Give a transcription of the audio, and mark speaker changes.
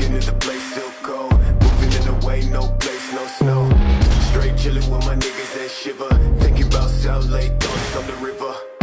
Speaker 1: Walking in the place still cold. Moving in the way, no place, no snow. Straight chilling with my niggas that shiver. Thinking about South Lake, thoughts on the river.